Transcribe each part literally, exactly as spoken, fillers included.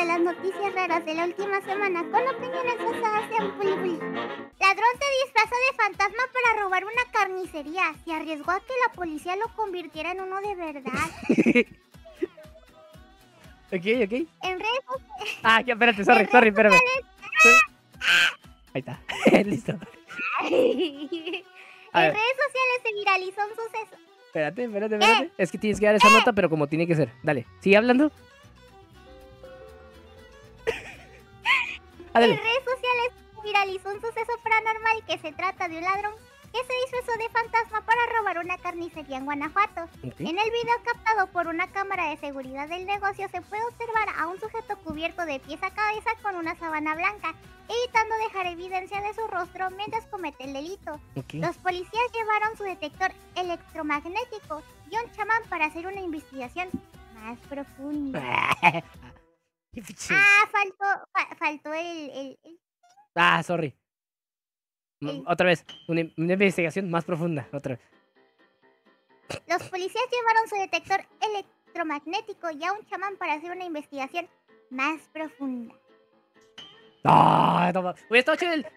las noticias raras de la última semana con opiniones basadas en Puli Puli. Ladrón se disfrazó de fantasma para robar una carnicería. Se arriesgó a que la policía lo convirtiera en uno de verdad. Ok, ok. En redes sociales... Ah, ya, espérate, sorry, sorry, espérame. Ahí está, listo. A En ver. redes sociales se viralizó un suceso. Espérate, espérate, espérate. Es que tienes que dar esa nota, pero como tiene que ser. Dale, sigue hablando. En redes sociales se viralizó un suceso paranormal que se trata de un ladrón que se disfrazó de fantasma para robar una carnicería en Guanajuato. Okay. En el video captado por una cámara de seguridad del negocio se puede observar a un sujeto cubierto de pies a cabeza con una sábana blanca, evitando dejar evidencia de su rostro mientras comete el delito. Okay. Los policías llevaron su detector electromagnético y un chamán para hacer una investigación más profunda. Ah, faltó, fa faltó el, el, el... Ah, sorry. el... Otra vez, una, una investigación más profunda, otra vez. Los policías llevaron su detector electromagnético y a un chamán para hacer una investigación más profunda. ¡Ah! No, hubiera estado chido el...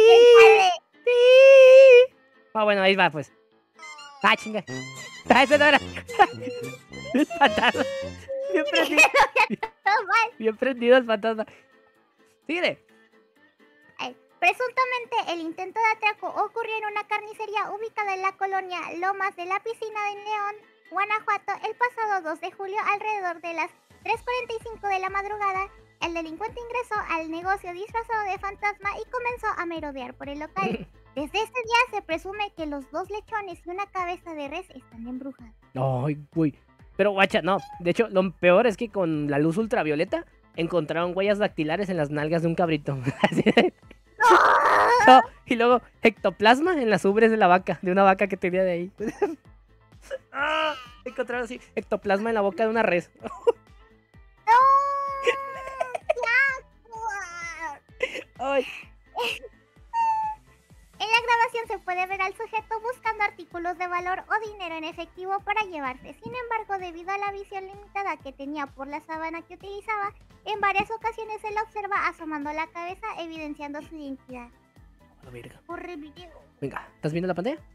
Ah, bueno, ahí va, pues. ¡Ah, chinga! ¡Ah, ese no era! El fantasma. Bien prendido. Bien prendido el fantasma. Síguele. Presuntamente, el intento de atraco ocurrió en una carnicería ubicada en la colonia Lomas de la Piscina de León, Guanajuato, el pasado dos de julio alrededor de las tres cuarenta y cinco de la madrugada. El delincuente ingresó al negocio disfrazado de fantasma y comenzó a merodear por el local. Desde ese día se presume que los dos lechones y una cabeza de res están embrujados. Ay, güey. Pero guacha, no. De hecho, lo peor es que con la luz ultravioleta encontraron huellas dactilares en las nalgas de un cabrito. No, y luego ectoplasma en las ubres de la vaca, de una vaca que tenía de ahí. Ah, encontraron así ectoplasma en la boca de una res. ¡No! Ay. En la grabación se puede ver al sujeto buscando artículos de valor o dinero en efectivo para llevarse. Sin embargo, debido a la visión limitada que tenía por la sábana que utilizaba, en varias ocasiones se la observa asomando la cabeza, evidenciando su identidad. Oh, verga. Corre video. Venga, ¿estás viendo la pantalla?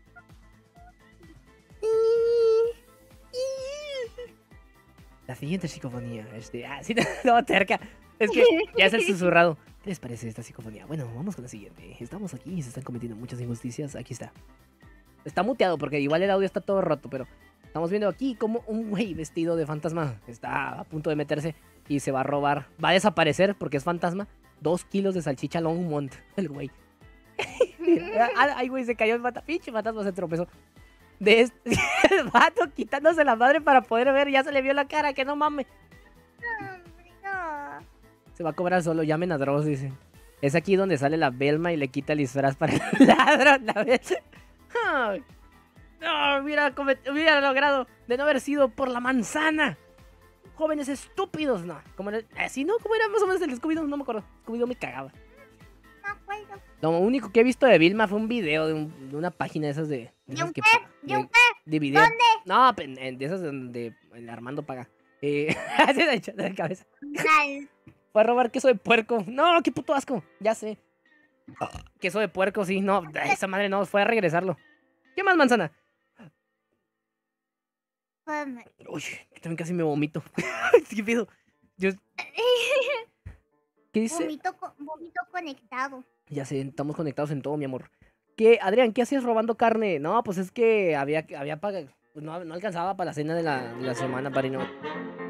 La siguiente psicofonía es de... Ah, sí, no, terca. Es que ya es el susurrado. ¿Qué les parece esta psicofonía? Bueno, vamos con la siguiente. Estamos aquí y se están cometiendo muchas injusticias. Aquí está. Está muteado porque igual el audio está todo roto, pero estamos viendo aquí como un güey vestido de fantasma está a punto de meterse y se va a robar. Va a desaparecer porque es fantasma. Dos kilos de salchicha Longmont. El güey. Ay, güey, se cayó el fantasma. Pinche fantasma se tropezó. De este el vato quitándose la madre para poder ver. Ya se le vio la cara, que no mames. No. Se va a cobrar solo, llamen a Dross, dice. Es aquí donde sale la Belma y le quita el disfraz para el ladrón. La vez. Ay, no, hubiera, hubiera logrado de no haber sido por la manzana. Jóvenes estúpidos, no. Como el, así, ¿no? ¿Cómo era más o menos el Scooby-Doo? No me acuerdo. Scooby-Doo me cagaba. No acuerdo. Lo único que he visto de Vilma fue un video de, un, de una página de esas de... ¿De un que, qué? ¿De un qué? De video. ¿Dónde? No, de esas donde el Armando paga. Eh, así de hecho, de la cabeza. Mal. Fue a robar queso de puerco. No, qué puto asco. Ya sé. Oh, queso de puerco, sí. No, esa madre no. Fue a regresarlo. ¿Qué más, manzana? Uy, también casi me vomito. ¿Qué pido? Yo... ¿Qué dice? Vomito, vomito conectado. Ya sé, estamos conectados en todo, mi amor. ¿Qué, Adrián, qué hacías robando carne? No, pues es que había, había pagado. Pues no, no alcanzaba para la cena de la, de la semana, padrino.